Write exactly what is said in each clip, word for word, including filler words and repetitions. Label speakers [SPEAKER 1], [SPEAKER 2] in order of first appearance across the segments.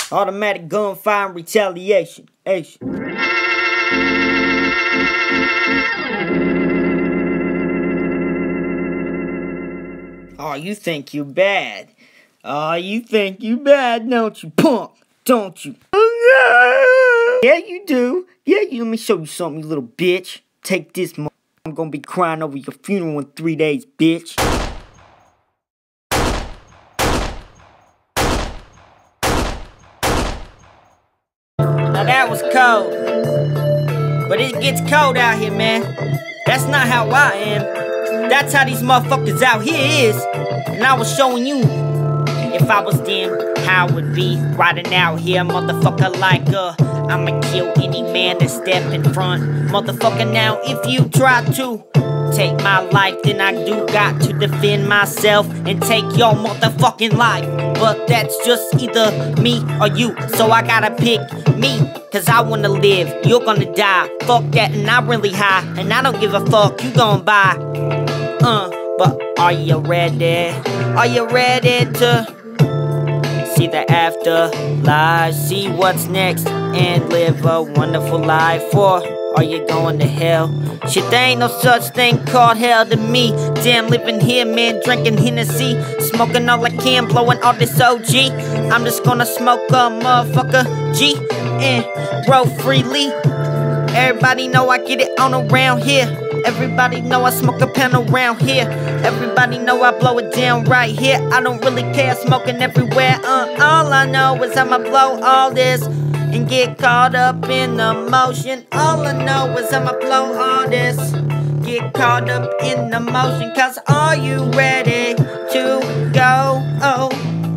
[SPEAKER 1] Automatic gunfire and retaliation. Asian. Oh, you think you bad. Oh, you think you bad, don't you, punk? Don't you? Yeah, you do. Yeah, you. Let me show you something, you little bitch. Take this, mo- I'm gonna be crying over your funeral in three days, bitch. Now that was cold. But it gets cold out here, man. That's not how I am. That's how these motherfuckers out here is. And I was showing you, if I was them, how it would be riding out here, motherfucker, like uh I'ma kill any man that step in front. Motherfucker, now if you try to take my life, then I do got to defend myself and take your motherfucking life. But that's just either me or you, so I gotta pick me, cause I wanna live, you're gonna die. Fuck that, and I'm really high, and I don't give a fuck, you gon' buy. Uh, but are you ready? Are you ready to see the afterlife, see what's next, and live a wonderful life? Or are you going to hell? Shit, there ain't no such thing called hell to me. Damn, living here, man, drinking Hennessy, smoking all I can, blowing all this O G. I'm just gonna smoke a motherfucker G and grow freely. Everybody know I get it on around here. Everybody know I smoke a pen around here. Everybody know I blow it down right here. I don't really care, smoking everywhere. Uh, all I know is I'ma blow all this and get caught up in the motion. All I know is I'ma blow all this, get caught up in the motion. Cause are you ready to go? Oh,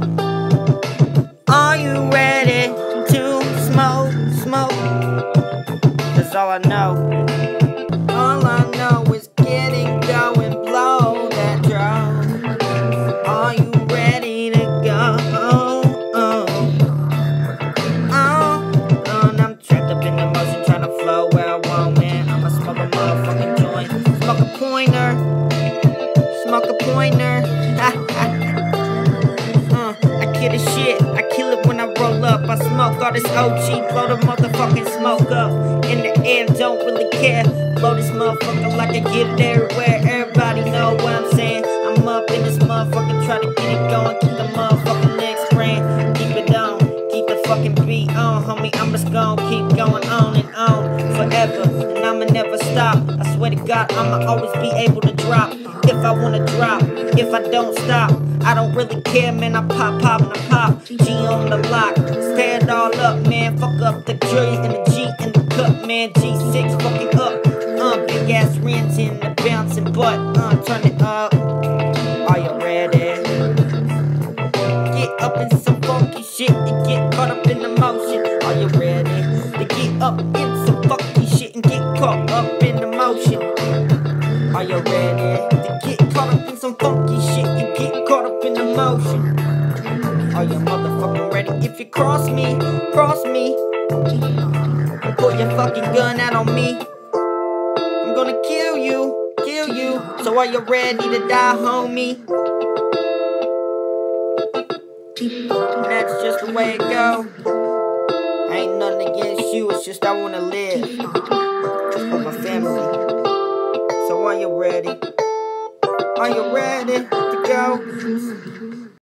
[SPEAKER 1] are you ready to smoke, smoke? That's all I know. All I know is getting going, blow that drum. Are you ready to go? Oh, oh, oh. And I'm trapped up in the motion, trying to flow where I want, man. I'ma smoke a motherfucking joint, smoke a pointer, smoke a pointer. uh, I kill the shit, I kill it when I roll up. I smoke all this O G, blow the motherfucking smoke up in the air, don't really care. Blow this motherfucker like I get it everywhere. Everybody know what I'm saying. I'm up in this motherfucker, try to get it going. Keep the motherfucking next brand, keep it on, keep the fucking beat on, homie. I'm just gonna keep going on and on forever, and I'ma never stop. I swear to God, I'ma always be able to drop if I wanna drop. If I don't stop, I don't really care, man. I pop, pop, and I pop. G on the lock, stand all up, man. Fuck up the J and the G and the cup, man. G six fucking up. Uh, big ass rims in the bouncing butt, uh, turn it up. Are you ready? Get up in some funky shit and get caught up in the motion. Are you ready to get up in some funky shit and get caught up in the motion? Are you ready to get caught up in some funky shit and get caught up in the motion? Are you motherfucking ready? If you cross me, cross me, and pull your fucking gun out on me, I'm gonna kill you, kill you. So are you ready to die, homie? And that's just the way it go. Ain't nothing against you, it's just I wanna live for my family. So are you ready? Are you ready to go?